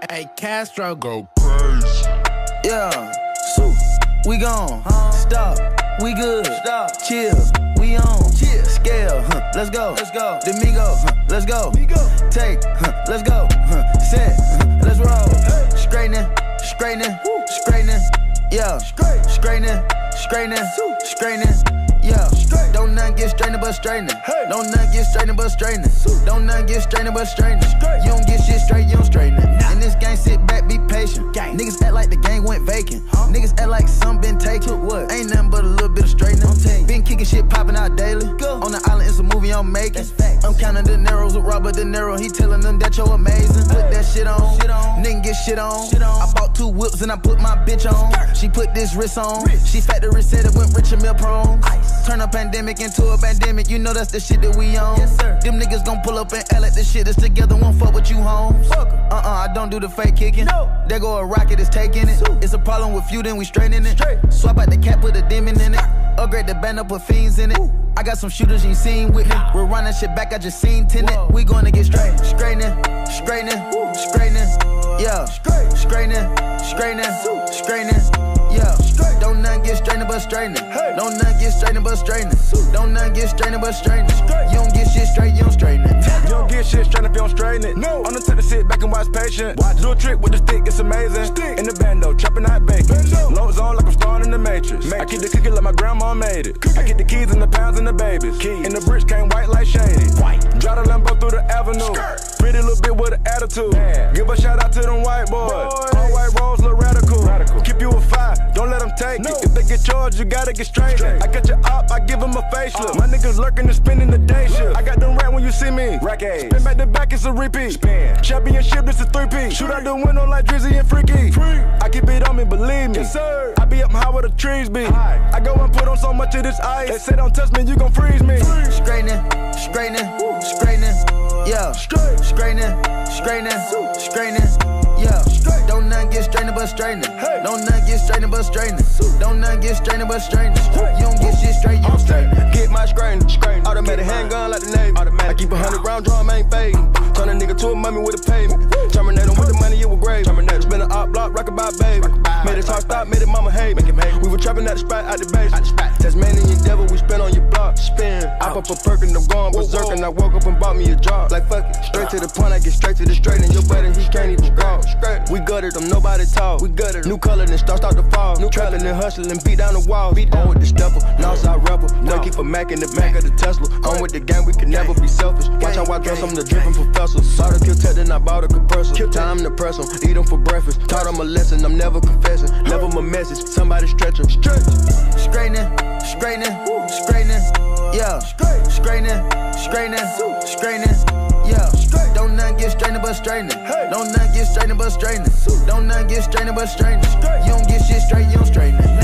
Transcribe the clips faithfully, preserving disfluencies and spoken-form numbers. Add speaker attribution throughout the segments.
Speaker 1: Hey, Castro go crazy.
Speaker 2: Yeah, so we gone. Huh? Stop, we good. Stop, chill, we on. Chill, scale, huh? Let's go. Let's go. Domingo, huh? Let's go. Migo. Take, huh? Let's go. Huh? Set, huh? Let's roll. Hey. Straightening, straightening, straightening. Yeah, straightening, straightening, straightening. Yeah, don't nothing get straightening but straightening. Hey. Don't nothing get straightening but straightening. Don't nothing get straightening but straightening. You don't get shit straight, you don't straighten it. Nah. In this game, sit back, be patient. Gang. Niggas act like the game went vacant. Huh? Niggas act like some been taken. What? Ain't nothing but a little bit of straightening. Been kicking shit popping out daily. Go. On the island, it's a movie I'm making. I'm counting the Neros with Robert De Niro. He telling them that you're amazing. Hey. Put that shit on. Shit on. Nigga get shit on. shit on. I bought two whips and I put my bitch on. Skirt. She put this wrist on. Wrist. She factory said it went rich and meal prone. Ice. Turn a pandemic into a pandemic. You know that's the shit that we on. Yes, sir. Them niggas gon' pull up and L at the shit that's together. Won't fuck with you, homes. Uh-uh, I don't do the fake kicking. No. There go a rocket, it's taking it. It's a problem with you, then we straightening it. Straight. Swap out the cap, put a demon in it. Upgrade the band up, put fiends in it. Ooh. I got some shooters you ain't seen with me. We're running shit back, I just seen tenant. We gonna get straight. Straightening, straightening, straightening. Yeah, straightening, straightening, straightening. Yeah, don't nothing get straightening but straightening. Don't nothing get straightening but straightening. Don't nothing get straightening but straightening. You don't get shit straight, you don't straighten it.
Speaker 3: You don't get shit straight if you don't straighten it. No. On the type to sit back and watch patient. Watch. Do a trick with the stick, it's amazing. Stick. In the bando, chopping out bacon. Low zone like I'm starting in the Matrix. Matrix. I keep the cookie like my grandma made it. Cookie. I get the keys and the pounds and the babies. Keys. And the bricks came white like shady. White. Drive the Lambo through the avenue. Skirt. Pretty little bit with an attitude. Man. Give a shout out to them white boys. boys. All white rolls look radical. radical. Keep you a five, don't let them take no. it. If they get charged, you gotta get straight. straight. I got your up, I give them a facelift. Uh. My niggas lurking and spending the day shift. I got them rat when you see me. Rack A's. Spin back to back, it's a repeat. Spin. Championship, it's a three-peat. Shoot out the window like Drizzy and Freaky. Free. I keep it on me, believe me. Yes, sir. I be up high where the trees be. High. I go and put on so much of this ice. They say don't touch me, you gon' freeze me.
Speaker 2: Straightening, straightening, straightening. Yeah, straight. Straightening, straightening, straightening. Yeah, don't nothing get straightening but straightening. Hey. Don't nothing get straightening but straightening. Don't nothing get straightening but straightening. You don't get shit straight, you don't straighten.
Speaker 3: Get my straightening, straightening. Automatic handgun like the Navy. Automatic. I keep a hundred round drum, ain't fading. Turn a nigga to a mummy with a pavement. Terminate him with the money, it was grave. Terminate. Spin an op block, rockabye baby. Rock made his heart stop, made it mama hate. Make him hate. We were trapping at the spot, out the base. Tasmanian devil, we spin on your block. Spin. I pop a perk and I'm gone berserk. And I woke up and bought me a job. Like fuck it. Straight to the point, I get straight to the straight. And your buddy, he can't even walk. We gutted them, nobody talk. We gutted new color, then start start to fall. New trapping and hustling, beat down the wall. Beat on with the stepper, Northside rebel. No keep a Mac in the back of the Tesla. On with the gang, we can never be selfish. Watch how I dress, I'm the dripping professor. Saw the kill tech, then I bought a compressor. Time to press them, eat them for breakfast. Taught them a lesson, I'm never confessing. Never my message, somebody stretch them. Stretch.
Speaker 2: Straightening, straightening, straightening. Yeah, straightening, straightening, straightening. Yeah, don't nothing get straightening but straightening. Don't nothing get straightening but straightening. Don't nothing get straightening but straightening. You don't get shit straight, you don't straighten it.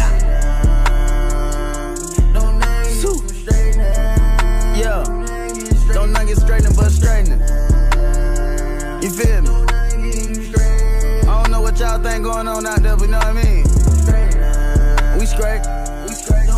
Speaker 2: Don't nothing get straightening. Yeah, don't nothing get straightening but straightening. You feel me? I don't know what y'all think going on out there, but you know what I mean? We straight. We straight.